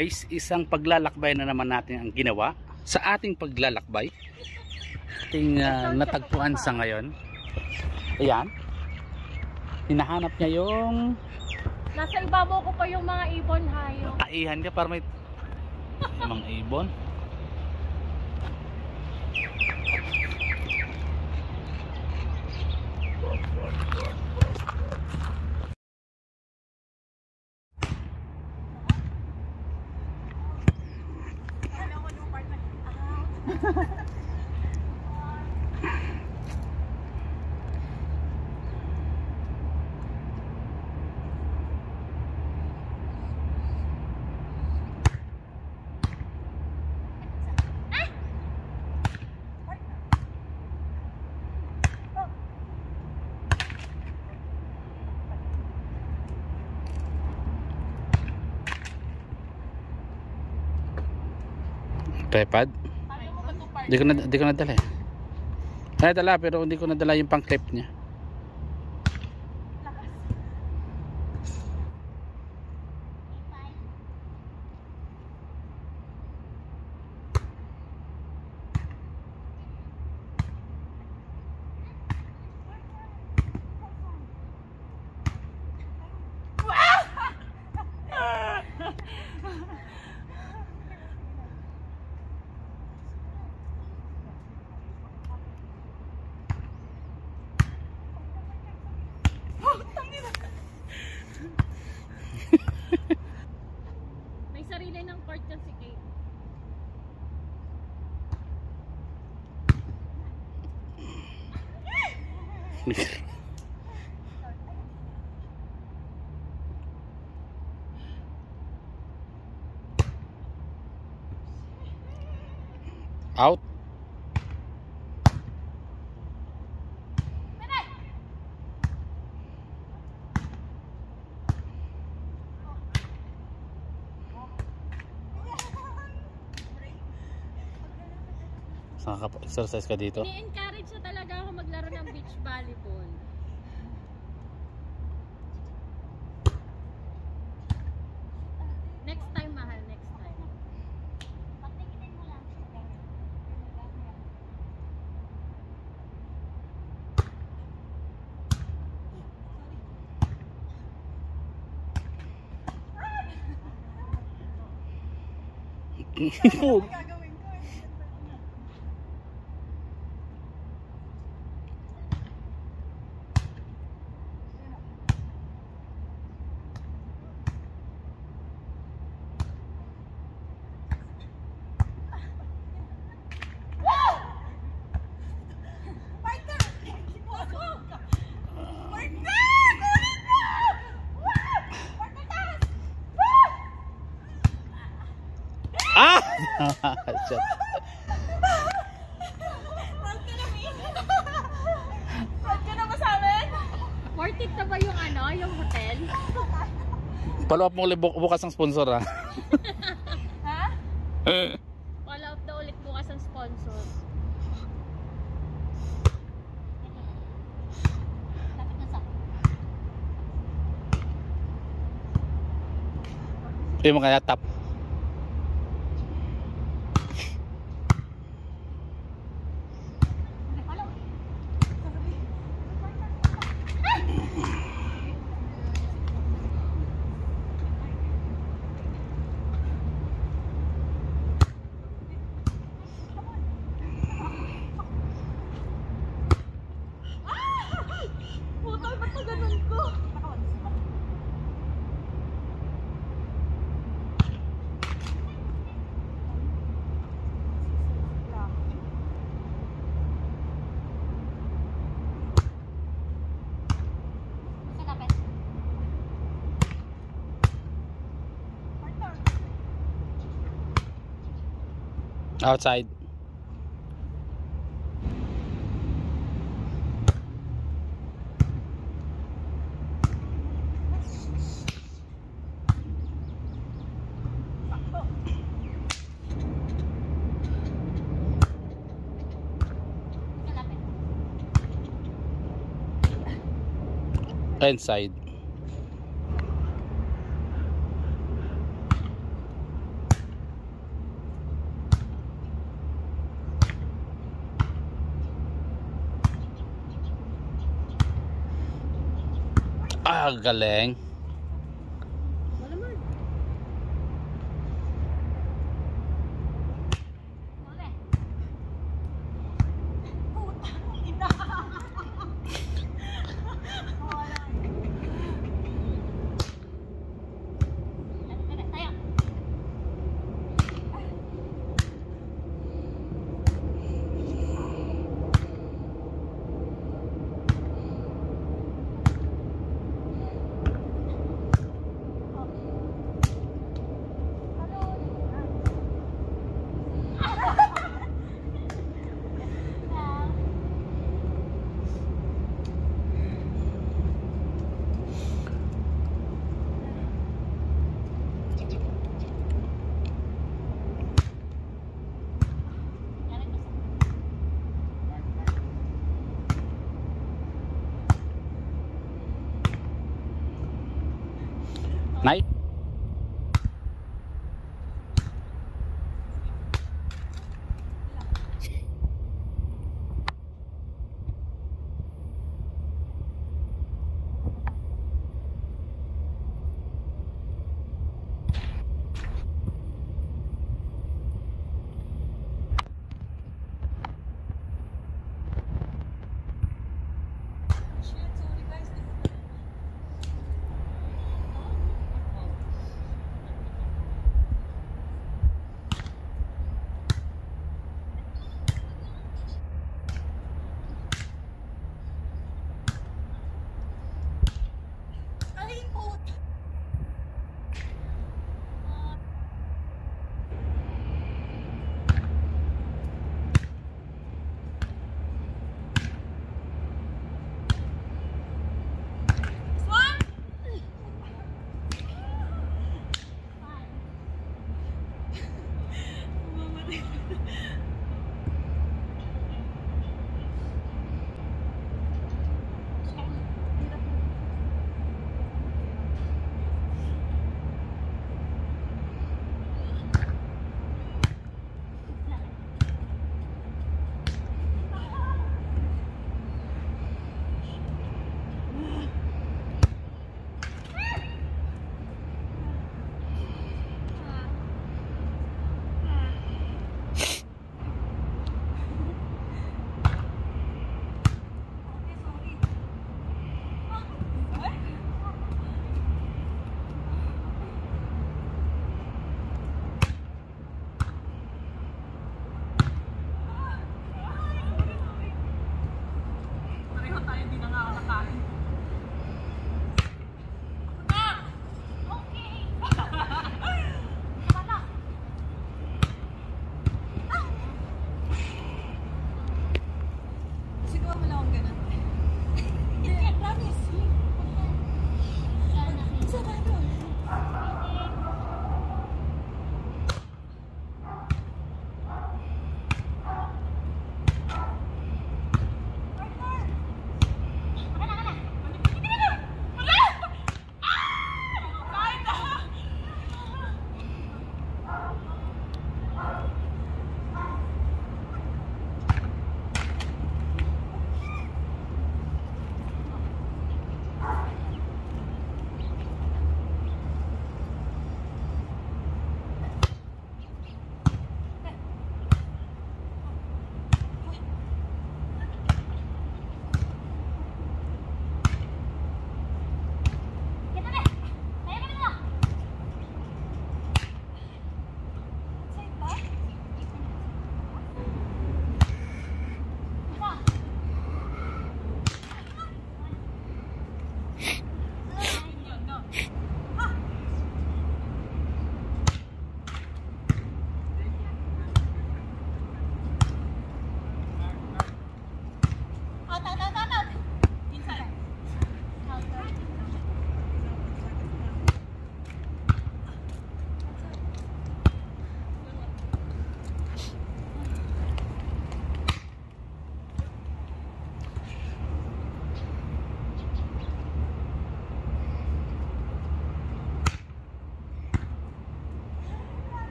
Guys, isang paglalakbay na naman natin ang ginawa sa ating paglalakbay. Ating natagpuan sa ngayon. Ayan. Hinahanap niya yung... Nasa ibabaw ko pa yung mga ibon, hayo. Kaihan ka para may mga ibon. Tripod? Hindi ko nadala eh. Nadala pero hindi ko nadala yung pang clip niya. May sarili ng court yan si Kate. Out. Saan ka exercise ka dito? Ni-encourage na talaga ako maglaro ng beach volleyball. Next time, mahal. Next time. Pagtikitin mo lang. Ah! Shot. Proud ka na ba sa amin? Worth it na ba yung ano, yung hotel? Follow up mo ulit bukas ang sponsor ha. Ha? Follow up na ulit bukas ang sponsor. Lapit na sa Yung mga tap. Putol, ba't na ganun ko? Outside. Inside. Galing. Wala man. Wala. Putang ina. Wala. Tara, tayo. Nice.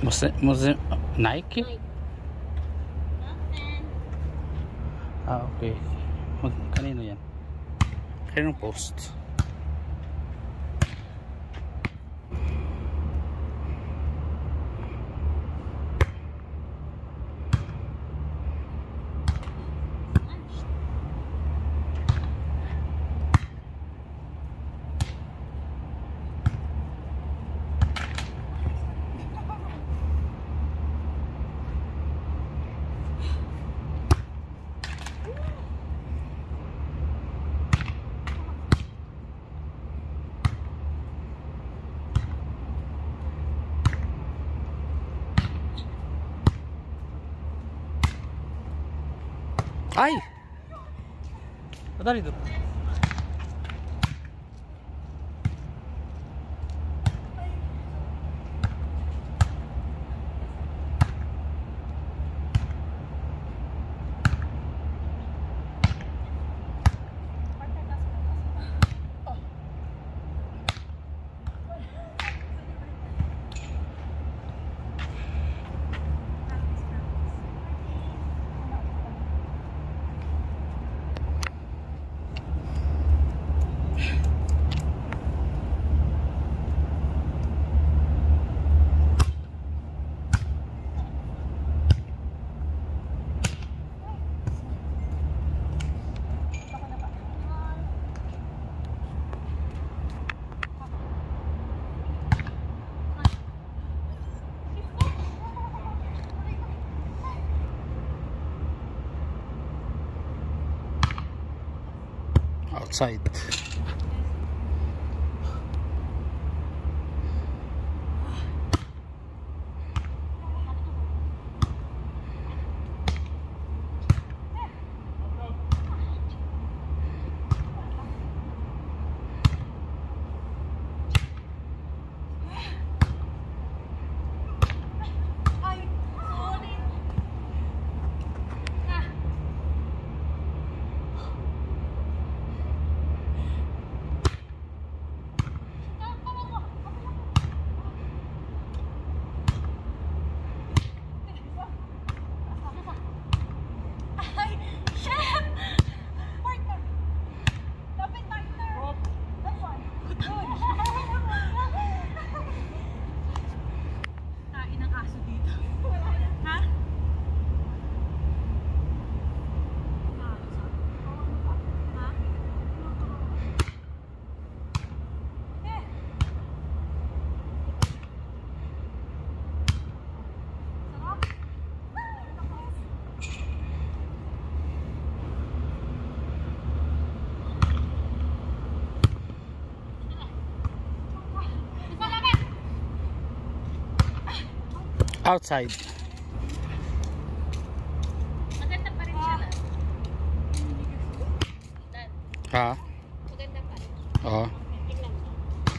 Nike? Nike. And Okay. Kanino yan? Kaninong post? Ay! Padali doon. Outside. Outside. maganda pa rin siya. Dad, Ha? maganda pa rin. Oo. Tingnan mo.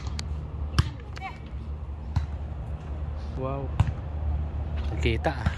Wow. Kita ah.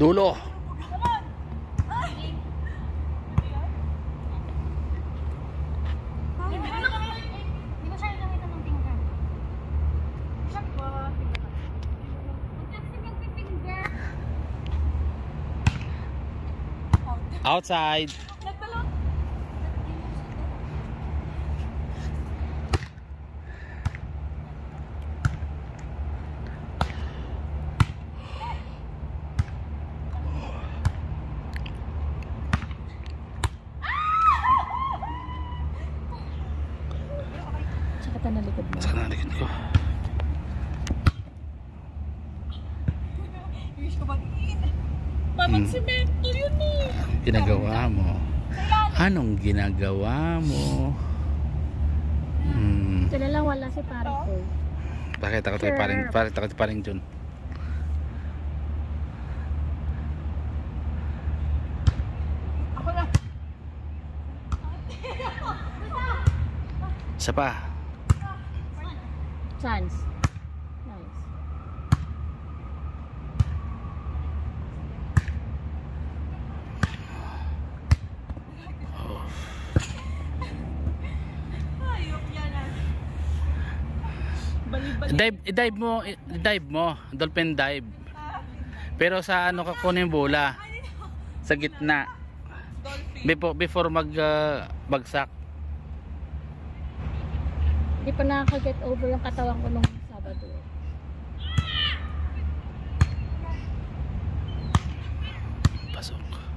Dulo. Hindi ko siya nakita ng finger. Huwag kasi magpifinger. Outside. Tsaka na likod mo. Saan nalikod ko? Pamagsimento yun eh. Ginagawa mo. Anong ginagawa mo? Sila lang wala si pare ko. Bakit ako tayo paring Jun? Isa pa. Chance. Nice. Dive mo, dolphin dive. Pero sa ano ka kunin yung bola? Sa gitna. Before bagsak. Hindi pa nakaka-get over yung katawan ko nung Sabado. Pasok.